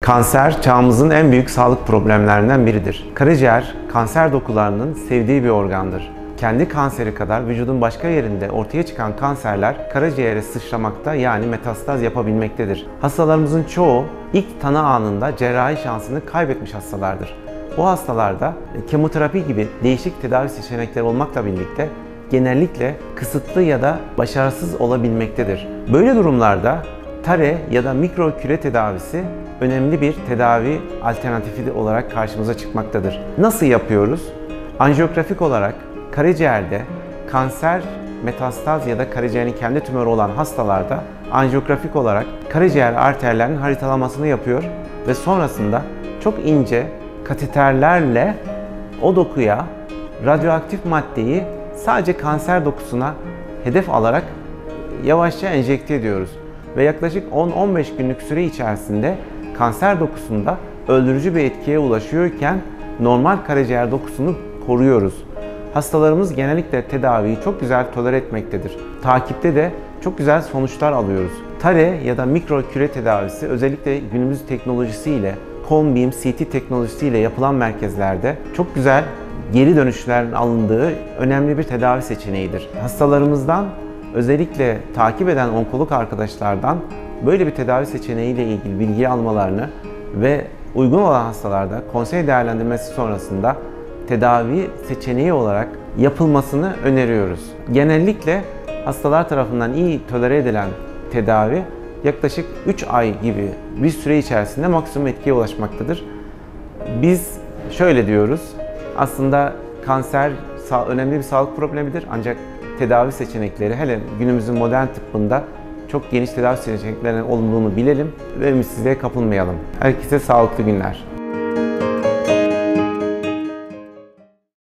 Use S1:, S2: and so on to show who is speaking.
S1: Kanser, çağımızın en büyük sağlık problemlerinden biridir. Karaciğer, kanser dokularının sevdiği bir organdır. Kendi kanseri kadar vücudun başka yerinde ortaya çıkan kanserler karaciğere sıçramakta, yani metastaz yapabilmektedir. Hastalarımızın çoğu ilk tanı anında cerrahi şansını kaybetmiş hastalardır. Bu hastalarda kemoterapi gibi değişik tedavi seçenekleri olmakla birlikte genellikle kısıtlı ya da başarısız olabilmektedir. Böyle durumlarda tare ya da mikroküre tedavisi önemli bir tedavi alternatifi olarak karşımıza çıkmaktadır. Nasıl yapıyoruz? Anjiyografik olarak karaciğerde kanser, metastaz ya da karaciğerin kendi tümörü olan hastalarda anjiyografik olarak karaciğer arterlerinin haritalamasını yapıyor ve sonrasında çok ince kateterlerle o dokuya radyoaktif maddeyi sadece kanser dokusuna hedef alarak yavaşça enjekte ediyoruz. Ve yaklaşık 10-15 günlük süre içerisinde kanser dokusunda öldürücü bir etkiye ulaşıyorken normal karaciğer dokusunu koruyoruz. Hastalarımız genellikle tedaviyi çok güzel tolere etmektedir. Takipte de çok güzel sonuçlar alıyoruz. Tare ya da mikroküre tedavisi özellikle günümüz teknolojisiyle, Cone Beam CT teknolojisiyle yapılan merkezlerde çok güzel geri dönüşlerin alındığı önemli bir tedavi seçeneğidir. Hastalarımızdan, özellikle takip eden onkolog arkadaşlardan böyle bir tedavi seçeneğiyle ilgili bilgi almalarını ve uygun olan hastalarda konsey değerlendirmesi sonrasında tedavi seçeneği olarak yapılmasını öneriyoruz. Genellikle hastalar tarafından iyi tolere edilen tedavi yaklaşık 3 ay gibi bir süre içerisinde maksimum etkiye ulaşmaktadır. Biz şöyle diyoruz, aslında kanser önemli bir sağlık problemidir ancak tedavi seçenekleri, hele günümüzün modern tıbbında çok geniş tedavi seçeneklerinin olduğunu bilelim ve ümitsizliğe kapılmayalım. Herkese sağlıklı günler.